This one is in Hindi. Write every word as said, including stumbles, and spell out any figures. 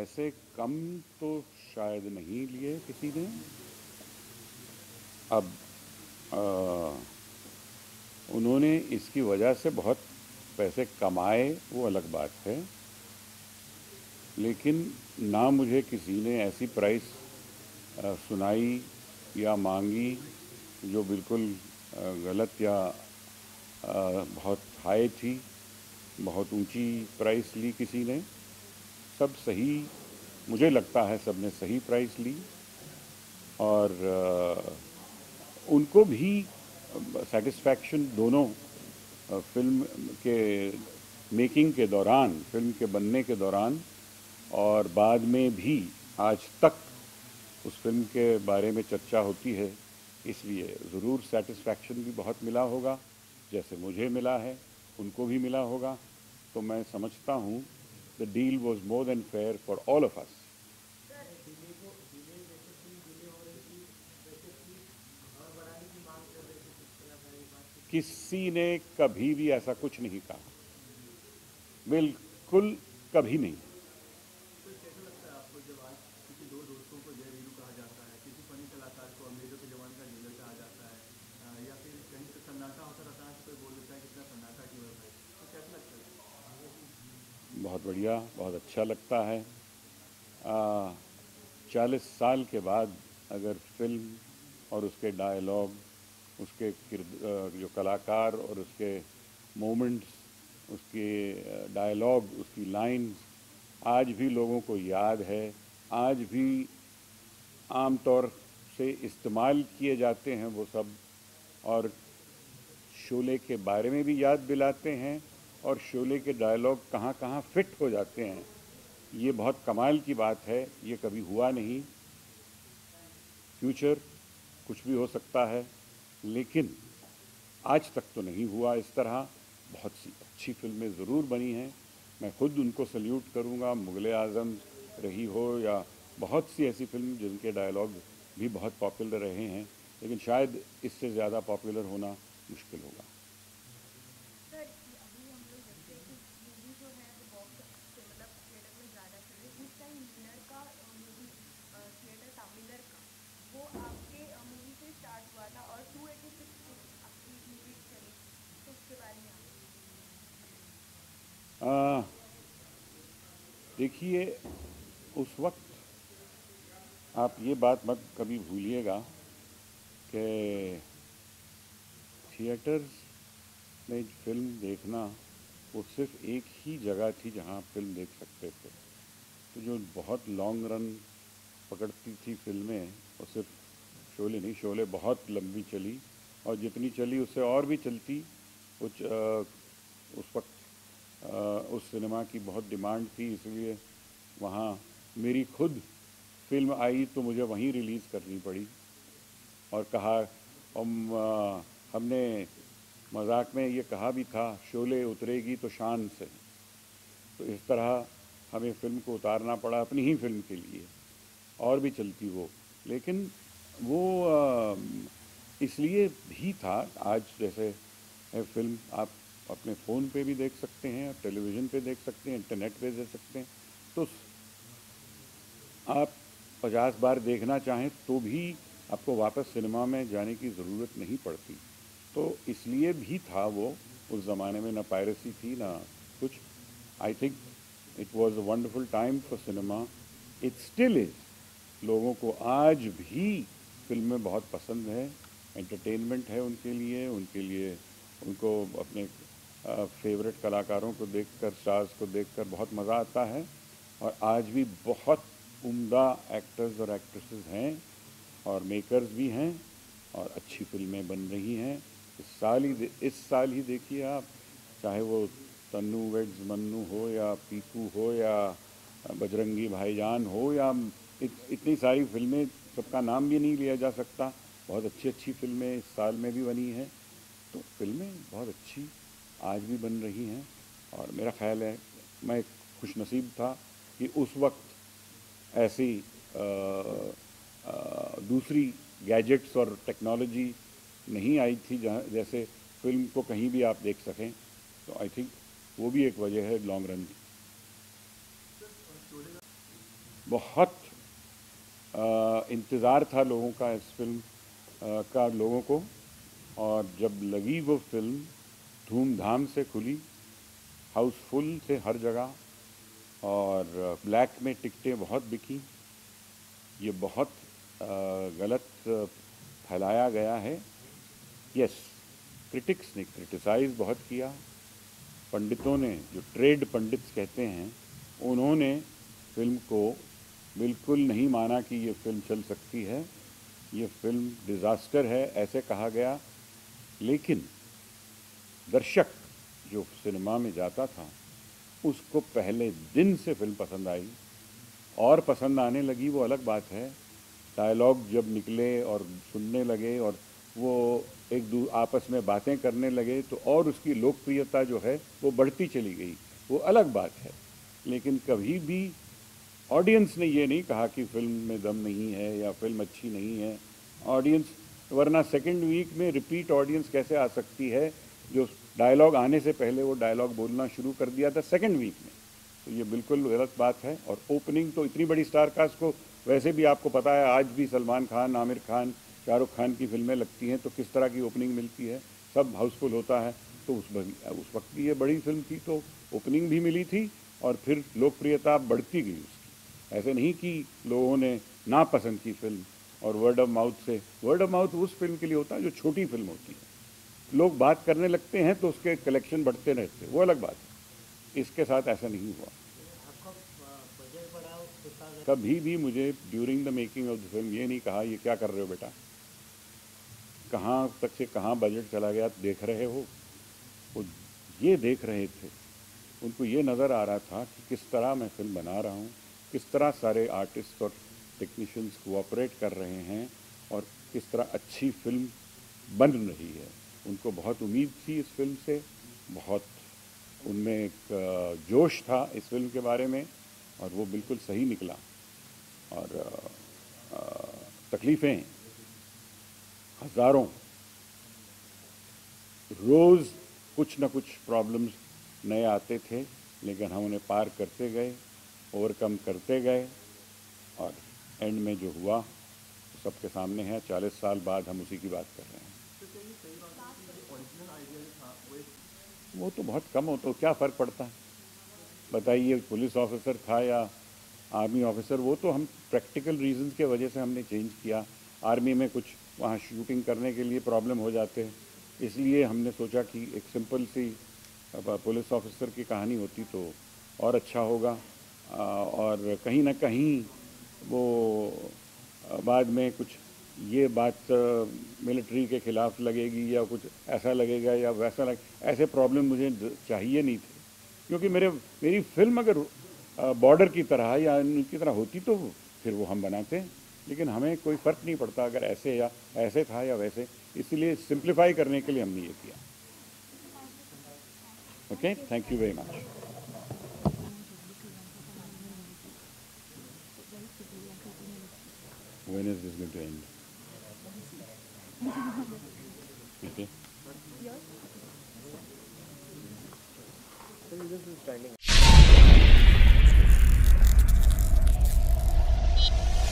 पैसे कम तो शायद नहीं लिए किसी ने। अब आ, उन्होंने इसकी वजह से बहुत पैसे कमाए, वो अलग बात है, लेकिन ना मुझे किसी ने ऐसी प्राइस आ, सुनाई या मांगी जो बिल्कुल आ, गलत या आ, बहुत हाई थी, बहुत ऊंची प्राइस ली किसी ने। सब सही, मुझे लगता है सब ने सही प्राइस ली। और आ, उनको भी सेटिस्फैक्शन दोनों फिल्म के मेकिंग के दौरान, फिल्म के बनने के दौरान और बाद में भी आज तक उस फिल्म के बारे में चर्चा होती है, इसलिए ज़रूर सेटिस्फैक्शन भी बहुत मिला होगा, जैसे मुझे मिला है उनको भी मिला होगा। तो मैं समझता हूँ the deal was more than fair for all of us. किसी ने कभी भी ऐसा कुछ नहीं कहा, बिल्कुल कभी नहीं। बहुत बढ़िया, बहुत अच्छा लगता है। चालीस साल के बाद अगर फिल्म और उसके डायलॉग, उसके जो कलाकार और उसके मोमेंट्स, उसके डायलॉग, उसकी लाइंस आज भी लोगों को याद है, आज भी आमतौर से इस्तेमाल किए जाते हैं वो सब, और शोले के बारे में भी याद दिलाते हैं और शोले के डायलॉग कहाँ कहाँ फिट हो जाते हैं। ये बहुत कमाल की बात है, ये कभी हुआ नहीं। फ्यूचर कुछ भी हो सकता है, लेकिन आज तक तो नहीं हुआ इस तरह। बहुत सी अच्छी फिल्में ज़रूर बनी हैं, मैं खुद उनको सल्यूट करूंगा, मुग़ल आज़म रही हो या बहुत सी ऐसी फिल्म जिनके डायलॉग भी बहुत पॉपुलर रहे हैं, लेकिन शायद इससे ज़्यादा पॉपुलर होना मुश्किल होगा। देखिए, उस वक्त आप ये बात मत कभी भूलिएगा कि थिएटर्स में फिल्म देखना वो सिर्फ एक ही जगह थी जहां आप फिल्म देख सकते थे। तो जो बहुत लॉन्ग रन पकड़ती थी फिल्में, वो सिर्फ शोले नहीं, शोले बहुत लंबी चली और जितनी चली उससे और भी चलती। कुछ उस वक्त आ, उस सिनेमा की बहुत डिमांड थी, इसलिए वहाँ मेरी खुद फिल्म आई तो मुझे वहीं रिलीज़ करनी पड़ी। और कहा, हम आ, हमने मजाक में ये कहा भी था, शोले उतरेगी तो शान से। तो इस तरह हमें फ़िल्म को उतारना पड़ा अपनी ही फिल्म के लिए, और भी चलती वो। लेकिन वो आ, इसलिए भी था, आज जैसे फिल्म आप अपने फ़ोन पे भी देख सकते हैं, टेलीविज़न पे देख सकते हैं, इंटरनेट पे देख सकते हैं, तो आप पचास बार देखना चाहें तो भी आपको वापस सिनेमा में जाने की ज़रूरत नहीं पड़ती। तो इसलिए भी था वो, उस ज़माने में ना पायरेसी थी ना कुछ। I think it was a wonderful time for cinema, it still is. लोगों को आज भी फिल्में बहुत पसंद है, एंटरटेनमेंट है उनके लिए, उनके लिए उनको अपने फेवरेट कलाकारों को देखकर, स्टार्स को देखकर बहुत मज़ा आता है। और आज भी बहुत उम्दा एक्टर्स और एक्ट्रेसेस हैं और मेकर्स भी हैं और अच्छी फिल्में बन रही हैं। इस साल ही इस साल ही देखिए आप, चाहे वो तन्नू वेड्स मन्नू हो या पीकू हो या बजरंगी भाईजान हो या इत, इतनी सारी फिल्में, सबका नाम भी नहीं लिया जा सकता। बहुत अच्छी अच्छी फिल्में इस साल में भी बनी हैं। तो फिल्में बहुत अच्छी आज भी बन रही हैं और मेरा ख्याल है मैं खुशनसीब था कि उस वक्त ऐसी आ, आ, दूसरी गैजेट्स और टेक्नोलॉजी नहीं आई थी जहाँ जैसे फिल्म को कहीं भी आप देख सकें। तो आई थिंक वो भी एक वजह है लॉन्ग रन की। बहुत इंतज़ार था लोगों का इस फिल्म आ, का लोगों को, और जब लगी वो फिल्म धूमधाम से खुली, हाउसफुल थे हर जगह, और ब्लैक में टिकटें बहुत बिकी। ये बहुत आ, गलत फैलाया गया है। यस, क्रिटिक्स ने क्रिटिसाइज़ बहुत किया, पंडितों ने, जो ट्रेड पंडित कहते हैं, उन्होंने फिल्म को बिल्कुल नहीं माना कि ये फिल्म चल सकती है, ये फिल्म डिज़ास्टर है, ऐसे कहा गया। लेकिन दर्शक जो सिनेमा में जाता था उसको पहले दिन से फिल्म पसंद आई, और पसंद आने लगी वो अलग बात है। डायलॉग जब निकले और सुनने लगे और वो एक दू आपस में बातें करने लगे तो और उसकी लोकप्रियता जो है वो बढ़ती चली गई, वो अलग बात है। लेकिन कभी भी ऑडियंस ने ये नहीं कहा कि फिल्म में दम नहीं है या फिल्म अच्छी नहीं है। ऑडियंस, वरना सेकंड वीक में रिपीट ऑडियंस कैसे आ सकती है, जो डायलॉग आने से पहले वो डायलॉग बोलना शुरू कर दिया था सेकंड वीक में, तो ये बिल्कुल गलत बात है। और ओपनिंग तो इतनी बड़ी स्टार कास्ट को, वैसे भी आपको पता है आज भी सलमान खान, आमिर खान, शाहरुख खान की फिल्में लगती हैं तो किस तरह की ओपनिंग मिलती है, सब हाउसफुल होता है। तो उस उस वक्त की ये बड़ी फिल्म थी तो ओपनिंग भी मिली थी और फिर लोकप्रियता बढ़ती गई उसकी। ऐसे नहीं कि लोगों ने नापसंद की फिल्म, और वर्ड ऑफ माउथ से, वर्ड ऑफ माउथ उस फिल्म के लिए होता है जो छोटी फिल्म होती है, लोग बात करने लगते हैं तो उसके कलेक्शन बढ़ते रहते हैं, वो अलग बात है। इसके साथ ऐसा नहीं हुआ। कभी भी मुझे during the making of the film ये नहीं कहा ये क्या कर रहे हो बेटा, कहाँ तक से कहाँ बजट चला गया देख रहे हो। वो ये देख रहे थे, उनको ये नज़र आ रहा था कि किस तरह मैं फिल्म बना रहा हूँ, किस तरह सारे आर्टिस्ट और टेक्नीशियंस कोऑपरेट कर रहे हैं और किस तरह अच्छी फिल्म बन रही है। उनको बहुत उम्मीद थी इस फिल्म से, बहुत उनमें एक जोश था इस फिल्म के बारे में, और वो बिल्कुल सही निकला। और तकलीफ़ें हज़ारों, रोज़ कुछ न कुछ प्रॉब्लम्स नए आते थे, लेकिन हम उन्हें पार करते गए, ओवरकम करते गए, और एंड में जो हुआ तो सबके सामने है। चालीस साल बाद हम उसी की बात कर रहे हैं। वो तो बहुत कम हो, तो क्या फ़र्क पड़ता है बताइए, पुलिस ऑफिसर था या आर्मी ऑफिसर, वो तो हम प्रैक्टिकल रीजंस के वजह से हमने चेंज किया। आर्मी में कुछ वहाँ शूटिंग करने के लिए प्रॉब्लम हो जाते हैं, इसलिए हमने सोचा कि एक सिंपल सी पुलिस ऑफिसर की कहानी होती तो और अच्छा होगा। और कहीं ना कहीं वो बाद में कुछ ये बात मिलिट्री के ख़िलाफ़ लगेगी या कुछ ऐसा लगेगा या वैसा लगे, ऐसे प्रॉब्लम मुझे चाहिए नहीं थे। क्योंकि मेरे मेरी फिल्म अगर बॉर्डर की तरह या इनकी तरह होती तो फिर वो हम बनाते हैं, लेकिन हमें कोई फ़र्क नहीं पड़ता अगर ऐसे या ऐसे था या वैसे, इसलिए सिंप्लीफाई करने के लिए हमने ये किया। Okay, thank you very much. When is this going to end? Okay. So this is standing.